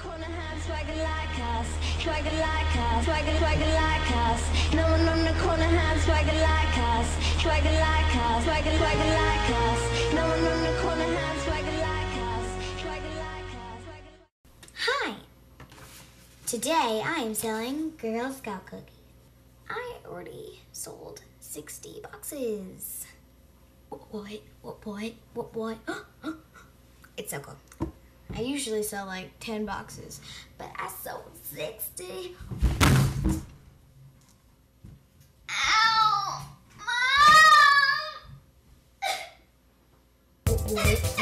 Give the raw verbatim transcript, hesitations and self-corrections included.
corner has swagger like us, swagger like us, swagger, swagger like us. No one on the corner has swagger like us, swagger like us, swagger, swagger like us. No one on the corner has swagger like us, swagger like us, swagger like. Hi! Today I am selling Girl Scout cookies. I already sold sixty boxes. What boy? What boy? What boy? It's so cool. I usually sell like ten boxes, but I sold sixty. Ow! Mom! What boy?